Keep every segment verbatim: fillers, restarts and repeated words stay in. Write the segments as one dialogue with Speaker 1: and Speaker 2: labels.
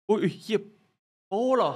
Speaker 1: อุ้ยเฮียโป้เหรอ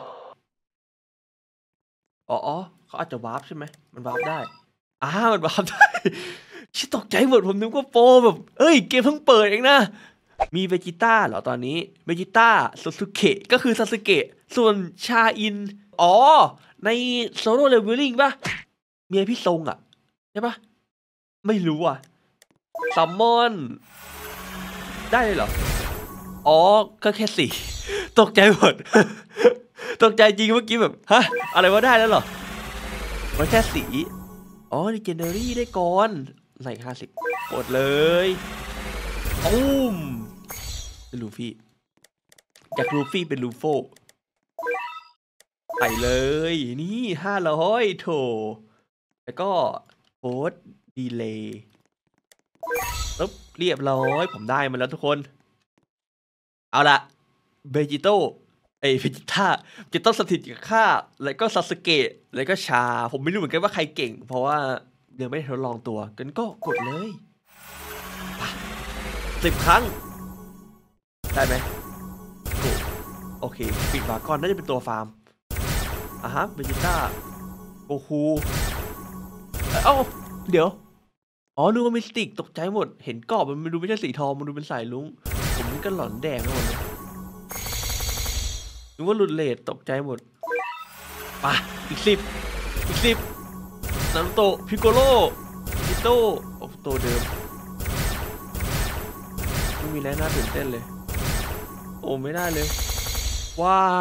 Speaker 1: อ๋ออ๋อเขาอาจจะวาร์ปใช่ไหมมันวาร์ปได้อ่ามันวาร์ปได้ชิตกใจหมดผมนึกว่าโปรแบบเอ้ยเกมเพิ่งเปิดเองนะมีเวจิต้าเหรอตอนนี้เวจิต้าซาสึเกะก็คือซาสึเกะส่วนชาอินอ๋อในโซโล่เลเวลลิ่งป่ะเมียพี่ทรงอ่ะใช่ป่ะไม่รู้อ่ะซัมมอนได้เลยเหรออ๋อก็แค่สี่ตกใจหมดตกใจจริงเมื่อกี้แบบฮะอะไรวะได้แล้วเหรอมันแค่สีอ๋อดิเจเนอรี่ได้ก่อนไหนห้าสิบกดเลยตุ้มเป็นลูฟี่จากลูฟี่เป็นลูโฟไปเลยนี่ห้าร้อยโถแล้วก็โค้ดดีเลย์ปึ๊บเรียบร้อยผมได้มาแล้วทุกคนเอาละเบจิโต้เอ้ยเบจิต้าจะต้องสถิตกับข้าแล้วก็ซาสึเกะแล้วก็ชาผมไม่รู้เหมือนกันว่าใครเก่งเพราะว่ายังไม่ได้ทดลองตัวกันก็กดเลยสิบครั้งได้ไหมโอเคปิดบาร์กอนน่าจะเป็นตัวฟาร์มอ่ะฮะเบจิต้าโกคูเอ้าเดี๋ยวอ๋อนึกว่ามิสติกตกใจหมดเห็นกรอบมันดูไม่ใช่สีทองมันดูเป็นสายลุ้งผมนี่ก็หลอนแดงไปหมดเลยนึกว่าหลุดเลทตกใจหมดป่ะอีกสิบอีกสิบนารูโตะพิโกโลพิโตโอ้ตัวเดิมไม่มีอะไรน่าตื่นเต้นเลยโอ้ไม่ได้เลยว้า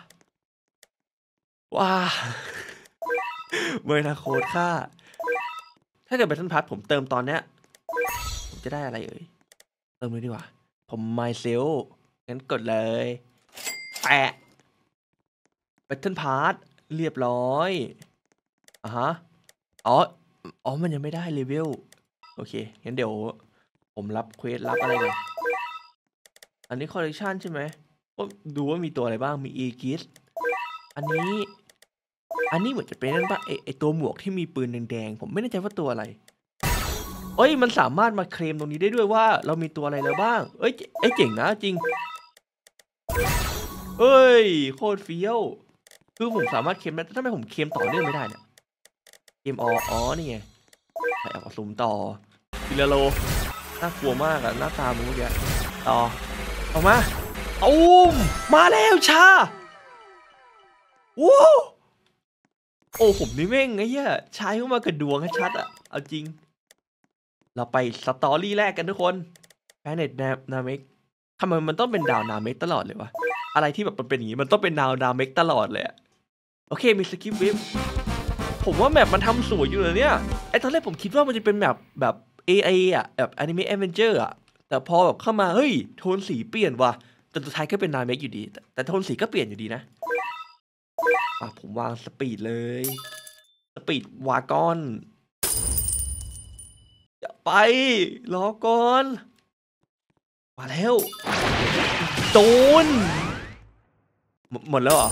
Speaker 1: ว้าเมอร์นาโคดค่าถ้าเกิดเป็นทันพัทผมเติมตอนเนี้ยผมจะได้อะไรเอ่ยเติมเลยดีกว่าผมไมเซลงั้นกดเลยแปะแบทเทิลพาร์ทเรียบร้อยอ่ะฮะอ๋ออ๋อมันยังไม่ได้เลเวลโอเคงั้นเดี๋ยวผมรับเควสรับอะไรกันอันนี้คอลเลกชันใช่ไหมก็ดูว่ามีตัวอะไรบ้างมีอีกิสอันนี้อันนี้เหมือนจะเป็นนั่นปะไอไอตัวหมวกที่มีปืนแดงๆผมไม่แน่ใจว่าตัวอะไรเอ้ยมันสามารถมาเคลมตรงนี้ได้ด้วยว่าเรามีตัวอะไรแล้วบ้างเอ้ยไอเจ๋งนะจริงเอ้ยโคตรเฟี้ยวคือผมสามารถเคลมได้ทำไมผมเคลมต่อเนื่องไม่ได้เนี่ยเคลมอ๋ออ๋อนี่ไงไปเอาสุ่มต่อฟิลาโลน่ากลัวมากอะหน้าตามึงเมื่อกี้ต่อออกมาตูมมาแล้วชาว้าวโอ้ผมนี่แม่งไอ้เหี้ยชายเข้ามากระดวงให้ชัดอะเอาจริงเราไปสตอรี่แรกกันทุกคนแพเน็ตนาเมกทำไมมันต้องเป็นดาวนาเมกตลอดเลยวะอะไรที่แบบมันเป็นอย่างนี้มันต้องเป็นดาวนาเมกตลอดเลยอะโอเคมีสกิปวิปผมว่าแมปมันทำสวยอยู่เลยเนี่ยไอ้ตอนแรกผมคิดว่ามันจะเป็นแมปแบบ เอ ไอ อะแบบอนิเมะแอดเวนเจอร์อะแต่พอแบบเข้ามาเฮ้ยโทนสีเปลี่ยนว่ะแต่สุดท้ายก็เป็นนาเมกอยู่ดีแต่แต่โทนสีก็เปลี่ยนอยู่ดีนะอ่ะผมวางสปีดเลยสปีดวากอนอย่าไปรอก่อนมาแล้วโดนหมดแล้วเหรอ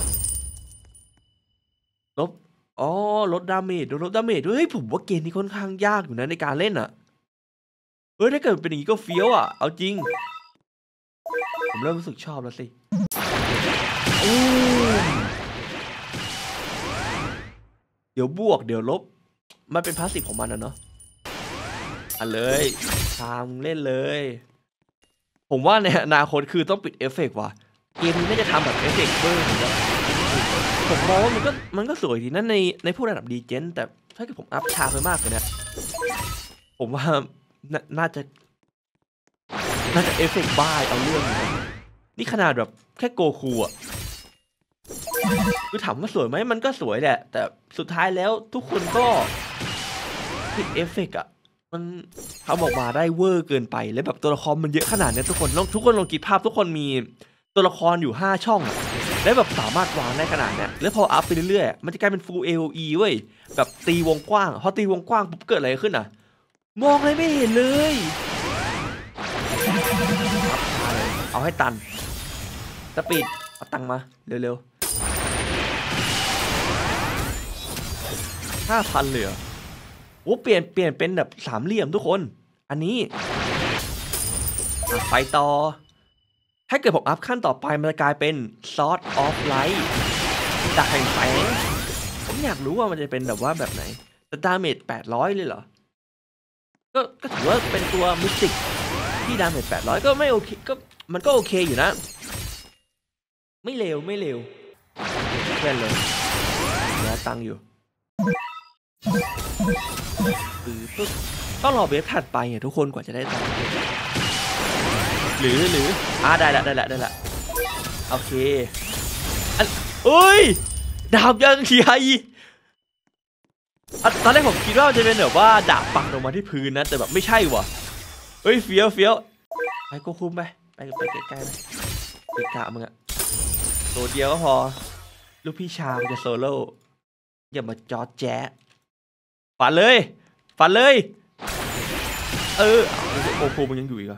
Speaker 1: ลบอ๋อลดดาเมจโดนลดดาเมจด้วยเฮ้ยผมว่าเกมนี้ค่อนข้างยากอยู่นะในการเล่นอะเฮ้ยถ้าเกิดเป็นอย่างนี้ก็เฟี้ยวอะเอาจริงผมเริ่มรู้สึกชอบแล้วสิเดี๋ยวบวกเดี๋ยวลบมันเป็นพาสซีฟของมันนะเนาะอ่ะเลยทางเล่นเลยผมว่าในอนาคตคือต้องปิดเอฟเฟกต์ว่ะเกมนี้น่าจะทำแบบเอฟเฟกต์เบอร์ผมว่าผมมองว่ามันก็มันก็สวยดีนะในในพวกระดับดีเจนแต่ถ้าเกิดผมอัพชาไปมากเลยนะผมว่าน่าจะน่าจะเอฟเฟกต์บ้าเอาเรื่องนะนี่ขนาดแบบแค่โกคูอะคือถามว่าสวยไหมมันก็สวยแหละแต่สุดท้ายแล้วทุกคนก็ปิดเอฟเฟกต์อะมันทำออกมาได้เวอร์เกินไปแล้วแบบตัวละครมันเยอะขนาดนี้ทุกคนลองทุกคนลองคิดภาพทุกคนมีตัวละครอยู่ห้าช่องแล้วแบบสามารถวางได้ขนาดนี้แล้วพออัพไปเรื่อยๆมันจะกลายเป็น full เอ โอ อี เว้ยแบบตีวงกว้างพอตีวงกว้างปุ๊บเกิดอะไรขึ้นอ่ะมองอะไรไม่เห็นเลยเอาให้ตันสปีดเอาตังมาเร็วๆห้าพันเหลือโอ้เปลี่ยนเปลี่ยนเป็นแบบสามเหลี่ยมทุกคนอันนี้ไปต่อถ้าเกิดผมอัพขั้นต่อไปมันจะกลายเป็น Sword of Light ดาบแห่งแสงผมอยากรู้ว่ามันจะเป็นแบบว่าแบบไหนแต่ดาเมจแปดร้อยเลยเหรอก็ก็ถือว่าเป็นตัวมิสติกที่ดาเมจแปดร้อยก็ไม่โอเคก็มันก็โอเคอยู่นะไม่เลวไม่เลวเพื่อนเลยเหลือตังค์อยู่คือปุ๊บต้องรอเวฟถัดไปเนี่ยทุกคนกว่าจะได้ตังค์หรือหรืออ่าได้ละได้ละได้ละโอเคอันเอ้ยดาบยังใหญ่ตอนแรกผมคิดว่าจะเป็นแบบว่าดาบปักลงมาที่พื้นนะแต่แบบไม่ใช่ว่ะเฮ้ยเฟี้ยวเฟี้ยวไปก็คุ้มไปไปไปใกล้ๆไปไปกะมึงอะตัวเดียวก็พอลูกพี่ชามจะโซโล่อย่ามาจอดแจ๊ะฝันเลยฝันเลยเออโอ้โหมันยังอยู่อีกเหรอ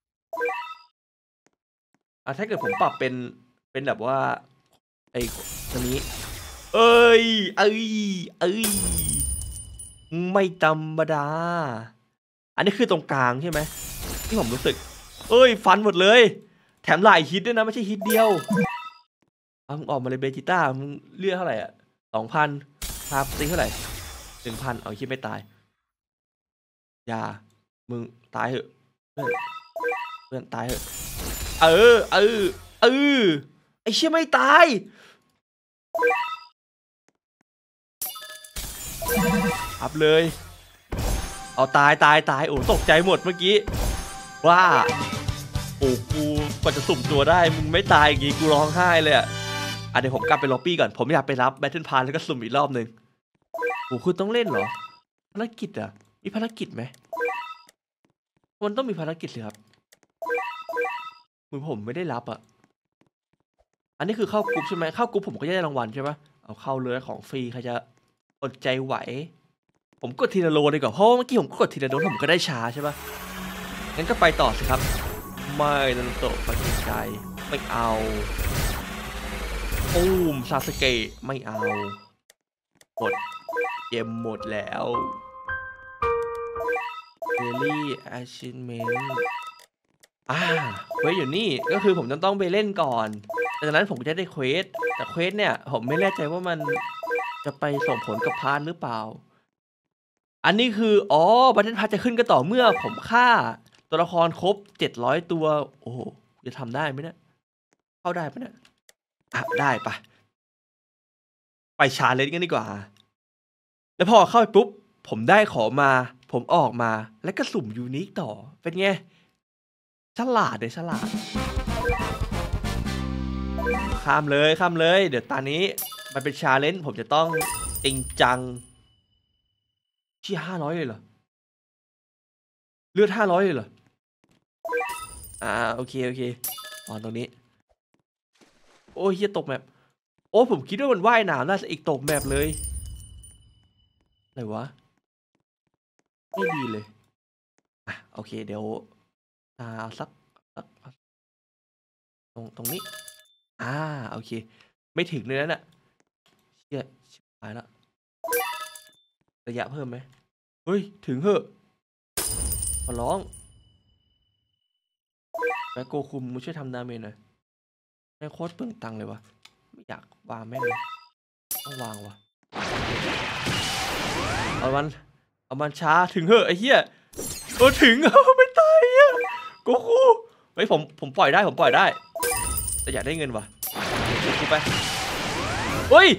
Speaker 1: อ่ะถ้าเกิดผมปรับเป็นเป็นแบบว่าไอ้ตัวนี้เอ้ยเอ้ยเอ้ยไม่ธรรมดาอันนี้คือตรงกลางใช่ไหมที่ผมรู้สึกเอ้ยฟันหมดเลยแถมหลายฮิตด้วยนะไม่ใช่ฮิตเดียวเอามึงออกมาเลยเบจิต้ามึงเลือกเท่าไหร่อ่ะสองพันพาตีเท่าไหร่หนึ่งพันเอาคิดไม่ตายอย่ามึงตายเหอะเพื่อนเพื่อนตายเหอะเออเออเออไอเชี่ยไม่ตายอัพเลยเอาตายตายตายโอ้ตกใจหมดเมื่อกี้ว่าโอ้กูกว่าจะสุ่มตัวได้มึงไม่ตายอย่างงี้กูร้องไห้เลยอ่ะอ่ะเดี๋ยวผมกลับไปล็อบบี้ก่อนผมอยากไปรับแบทเทิลพาสแล้วก็สุ่มอีกรอบหนึ่งโอ้คุณต้องเล่นเหรอภารกิจอ่ะมีภารกิจไหมมันต้องมีภารกิจสิครับมือผมไม่ได้รับอ่ะอันนี้คือเข้ากรุ๊ปใช่ไหมเข้ากรุ๊ปผมก็จะได้รางวัลใช่ไหมเอาเข้าเลยของฟรีใครจะอดใจไหวผมกดทีละโลดีกว่าเพราะเมื่อกี้ผมกดทีละโลผมก็ได้ช้าใช่ปะงั้นก็ไปต่อสิครับไม่นันโตะปฏิใจไม่เอาปูมซาสเกะไม่เอาหมดเกมหมดแล้วเดลี่แอชชินเมนต์อ่าเควสอยู่นี่ก็คือผมจะต้องไปเล่นก่อนจากนั้นผมจะได้เควสแต่เควสเนี่ยผมไม่แน่ใจว่ามันจะไปส่งผลกับพาร์ทหรือเปล่าอันนี้คืออ๋อบัตเทิลพาร์ทจะขึ้นก็ต่อเมื่อผมฆ่าตัวละครครบเจ็ดร้อยตัวโอ้โหจะทำได้ไหมเนี่ยเข้าได้ปะเนี่ยอ่ะได้ปะไปชาเลนจ์กันดีกว่าแล้วพอเข้าไปปุ๊บผมได้ของมาผมออกมาแล้วก็สุ่มยูนิคต่อเป็นไงฉลาดเลยฉลาดข้ามเลยข้ามเลยเดี๋ยวตอนนี้มันเป็นชาเลนจ์ผมจะต้องจริงจังที่ห้าร้อยเลยเหรอเลือดห้าร้อยเลยเหรออ่าโอเคโอเคตอนตรงนี้โอ้ยเฮียตกแมปโอ้ผมคิดว่ามันว่ายน้ำน่าจะอีกตกแมปเลยอะไรวะไม่ดีเลยอ่ะโอเคเดี๋ยวอ่าสักสักตรงตรงนี้อ่าโอเคไม่ถึงเลยนั่นน่ะเชี่ยชิบหายละระยะเพิ่มไหมเฮ้ยถึงเหอะขอร้องแบ็คโกคุมมึงช่วยทำดาเมจหน่อยแม่งโคตรเปลืองตังค์เลยวะไม่อยากวางแม่งเลยต้องวางวะเอามันเอามันช้าถึงเหอะไอ้เหี้ยโอ้ถึงไม่ตายอ่ะโกคูไอ้ผมผมปล่อยได้ผมปล่อยได้แต่อยากได้เงินวะโกคูไปเฮ้ย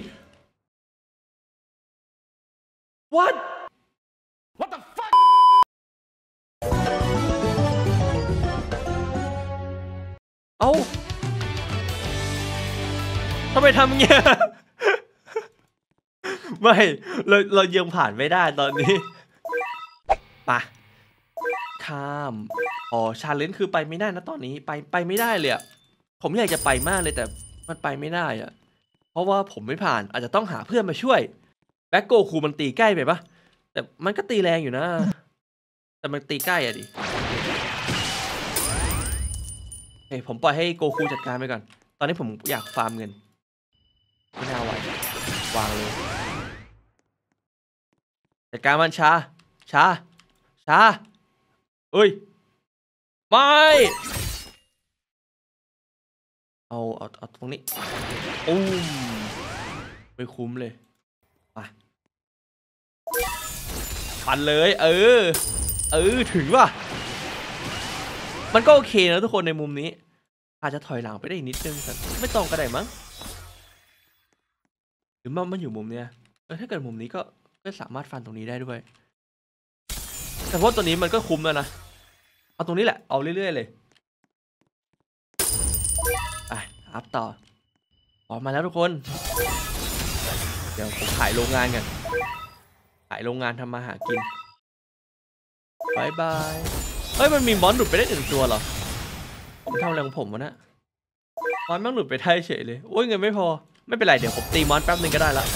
Speaker 1: what what the fuck เอ้าทำไมทำเงี้ยไม่เราเรายังผ่านไม่ได้ตอนนี้ปะข้ามอ๋อชาเลนจ์คือไปไม่ได้นะตอนนี้ไปไปไม่ได้เลยอะผมอยากจะไปมากเลยแต่มันไปไม่ได้อะเพราะว่าผมไม่ผ่านอาจจะต้องหาเพื่อนมาช่วยแบ็คโกคูมันตีใกล้ไปปะแต่มันก็ตีแรงอยู่นะแต่มันตีใกล้อะดิเฮ้ยผมปล่อยให้โกคูจัดการไปก่อนตอนนี้ผมอยากฟาร์มเงินไม่น่าไหววางเลยจัดการมันช้าช้าช้าเอ้ยไม่เอาเอาเอาตรงนี้อุ้มไม่คุ้มเลยมาปันเลยเออเออถึงว่ะมันก็โอเคนะทุกคนในมุมนี้อาจจะถอยหลังไปได้อีกนิดนึงแต่ไม่ต้องก็ได้มั้งหรือมันมันอยู่มุมเนี้ยเออถ้าเกิดมุมนี้ก็ก็สามารถฟันตรงนี้ได้ด้วยแต่เพราะตัวนี้มันก็คุ้มแล้วนะเอาตรงนี้แหละเอาเรื่อยๆเลยไปอัพต่อออกมาแล้วทุกคนเดี๋ยวผมขายโรงงานกันขายโรงงานทำมาหากินบายบายเฮ้ยมันมีมอนหลุดไปได้หนึ่งตัวเหรอผมทำอะไรของผมวะนะมอนมันหลุดไปได้เฉยเลยโอ้ยเงินไม่พอไม่เป็นไรเดี๋ยวผมตีมอนแป๊บนึงก็ได้ละ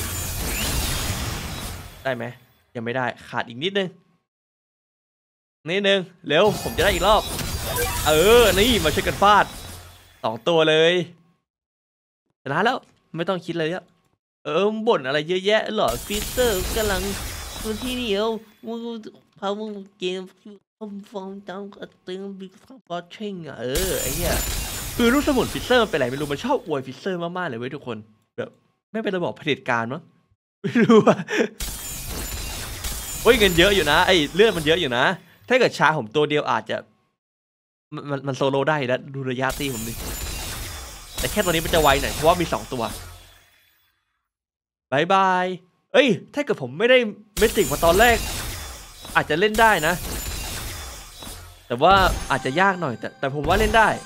Speaker 1: ได้ไหมยังไม่ได้ขาดอีกนิดนึงนิดนึงเร็วผมจะได้อีกรอบเออนี่มาช่วยกันฟาดสองตัวเลยชนะแล้วไม่ต้องคิดเลยอะเออบ่นอะไรเยอะแยะหรอฟีเตอร์กำลังตัวที่เหนียวมึงพามึงเกมฟอมฟอมตามกระตึงบิ๊กฟอมบอสเชิงอ่ะเออไอ้เหี้ยคือรูปสมุนฟิเซอร์มันเป็นอะไรไม่รู้มันชอบอวยฟิเซอร์มากๆเลยเว้ยทุกคนแบบไม่เป็นระบบเผด็จการมั้งไม่รู้อะโอ้ยเงินเยอะอยู่นะไอ้เลือดมันเยอะอยู่นะถ้าเกิดชาผมตัวเดียวอาจจะมันมันโซโล่ได้แล้วดูระยะตีผมดิแต่แค่ตัวนี้มันจะไวหน่อยเพราะว่ามีสองตัวบายบายเอ้ยถ้าเกิดผมไม่ได้เมสติกมาตอนแรกอาจจะเล่นได้นะแต่ว่าอาจจะยากหน่อยแต่แต่ผมว่าเล่นได้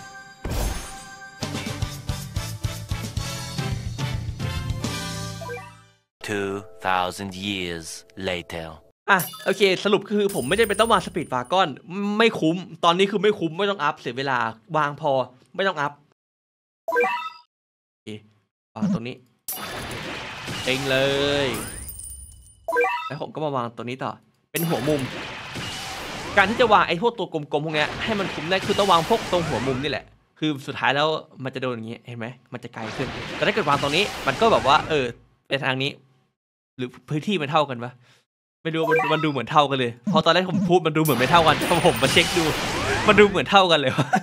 Speaker 2: two thousand years later
Speaker 1: อ่ะโอเคสรุปคือผมไม่ได้เป็นต้องมาสปีดฟากอนไม่คุ้มตอนนี้คือไม่คุ้มไม่ต้องอัพเสียเวลาวางพอไม่ต้องอัพโอเควางตรงนี้เองเลยแล้วผมก็มาวางตัวนี้ต่อเป็นหัวมุมการที่จะวางไอ้พวกตัวกลมๆพวกนี้ให้มันคุ้มได้คือต้องวางพวกตรงหัวมุมนี่แหละคือสุดท้ายแล้วมันจะโดนอย่างนี้เห็นไหมมันจะไกลขึ้นแต่ถ้าเกิดวางตรงนี้มันก็แบบว่าเออในทางนี้หรือพื้นที่มันเท่ากันปะไม่รู้มันมันดูเหมือนเท่ากันเลยพอตอนแรกผมพูดมันดูเหมือนไม่เท่ากันพอผมมาเช็คดูมันดูเหมือนเท่ากันเลยวะ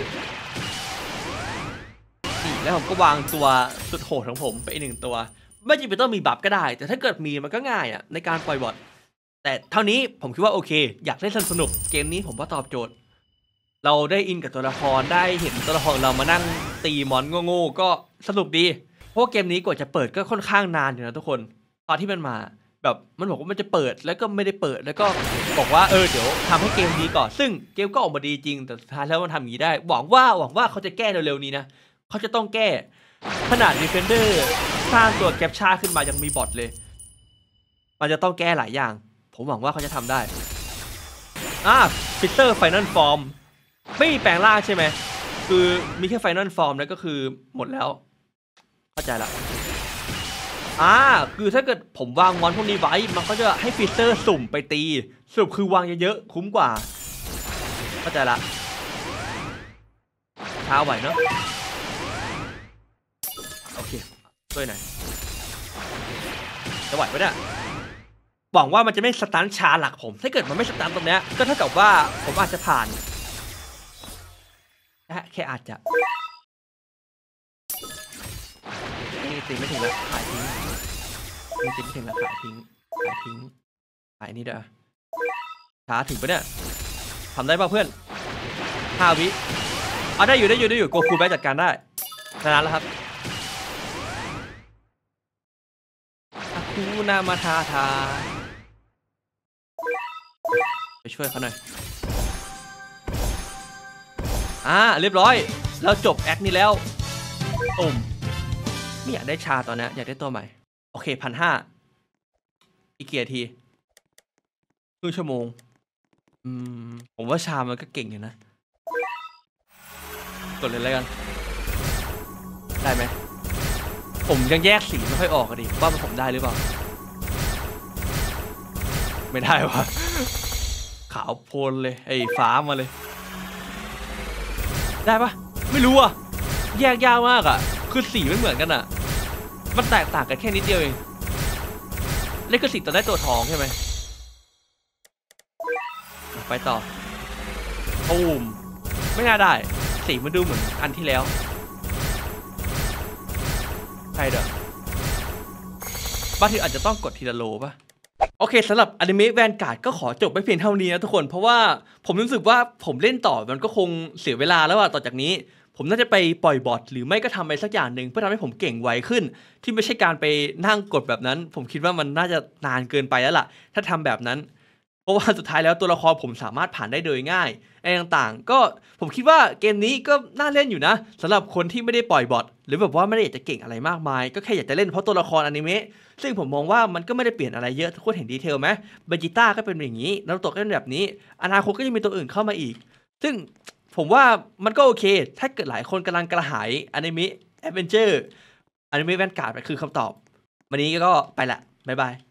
Speaker 1: นี่แล้วผมก็วางตัวสุดโหดของผมไปอีกหนึ่งตัวไม่จำเป็นต้องมีบัฟก็ได้แต่ถ้าเกิดมีมันก็ง่ายอ่ะในการปล่อยบอทแต่เท่านี้ผมคิดว่าโอเคอยากเล่นสนุกเกมนี้ผมว่าตอบโจทย์เราได้อินกับตัวละครได้เห็นตัวละครเรามานั่งตีมอนโง่ๆก็สนุกดีเพราะเกมนี้กว่าจะเปิดก็ค่อนข้างนานอยู่นะทุกคนตอนที่มันมาแบบมันบอกว่ามันจะเปิดแล้วก็ไม่ได้เปิดแล้วก็บอกว่าเออเดี๋ยวทำให้เกมดีก่อนซึ่งเกมก็ออกมาดีจริงแต่สุดท้ายแล้วมันทำอย่างนี้ได้หวังว่าหวังว่าเขาจะแก้เร็วๆนี้นะเขาจะต้องแก้ขนาด Defender สร้างตัวแกปชาขึ้นมายังมีบอทเลยมันจะต้องแก้หลายอย่างผมหวังว่าเขาจะทำได้อ่ะฟิเซอร์ไฟนอลฟอร์มไม่มีแปลงร่างใช่ไหมคือมีแค่ไฟนอลฟอร์มแล้วก็คือหมดแล้วเข้าใจละอ่าคือถ้าเกิดผมวางมอนพวกนี้ไว้มันก็จะให้ฟิเซอร์สุ่มไปตีสรุปคือวางเยอะๆคุ้มกว่าเข้าใจละช้าไหวเนาะโอเคช่วยหน่อยจะไหวไหมเนี่ยหวังว่ามันจะไม่สตันชาหลักผมถ้าเกิดมันไม่สตันตรงเนี้ยก็เท่ากับว่าผมอาจจะผ่านนะแค่อาจจะนี่ตีไม่ถึงแล้วขายทิ้งนี่ตีไม่ถึงแล้วขายทิ้งขายทิ้งขายนี่เด้อช้าถึงปะเนี่ยทำได้ป่ะเพื่อนห้าวิเอาได้อยู่ได้อยู่ได้อยู่โกคูแบจัดการได้ชนะแล้วครับอาคูนามาทาทาไปช่วยเขาหน่อยอ่าเรียบร้อยเราจบแอคนี้แล้วอมไม่อยากได้ชาตอนนี้อยากได้ตัวใหม่โอเคพันห้าอีกกี่นาทีครึ่งชั่วโมงอืมผมว่าชามันก็เก่งอยู่นะกดเลยแล้วกันได้ไหมผมยังแยกสีไม่ค่อยออกอะดิว่ามันผมได้หรือเปล่าไม่ได้วะขาวโพลนเลยไอ้ฟ้ามาเลยได้ปะไม่รู้อะแยกยากมากอะคือสีไม่เหมือนกันอะมันแตกต่างกันแค่นิดเดียวเองเล่นก็สีตอนได้ตัวทองใช่ไหมไปต่อตูมไม่น่าได้สีมันดูเหมือนอันที่แล้วรเด้อบ้านที่อาจจะต้องกดทีละโลป่ะโอเคสำหรับอนิเมะแวนการ์ดก็ขอจบไปเพียงเท่านี้นะทุกคนเพราะว่าผมรู้สึกว่าผมเล่นต่อมันก็คงเสียเวลาแล้วอะต่อจากนี้ผมน่าจะไปปล่อยบอทหรือไม่ก็ทำอะไรสักอย่างหนึ่งเพื่อทำให้ผมเก่งไวขึ้นที่ไม่ใช่การไปนั่งกดแบบนั้นผมคิดว่ามันน่าจะนานเกินไปแล้วล่ะถ้าทำแบบนั้นเพราะว่าสุดท้ายแล้วตัวละครผมสามารถผ่านได้โดยง่ายอะไรต่างๆก็ผมคิดว่าเกมนี้ก็น่าเล่นอยู่นะสำหรับคนที่ไม่ได้ปล่อยบอทหรือแบบว่าไม่ได้อยากจะเก่งอะไรมากมายก็แค่อยากจะเล่นเพราะตัวละครอนิเมะซึ่งผมมองว่ามันก็ไม่ได้เปลี่ยนอะไรเยอะทุกคนเห็นดีเทลไหมเบจิต้าก็เป็นอย่างนี้นารูโตะก็เป็นแบบนี้อนาคตก็จะมีตัวอื่นเข้ามาอีกซึ่งผมว่ามันก็โอเคถ้าเกิดหลายคนกำลังกระหายอนิเมะแอดเวนเจอร์อนิเมะแวนการ์ดคือคำตอบวันนี้ก็ไปละบ๊ายบาย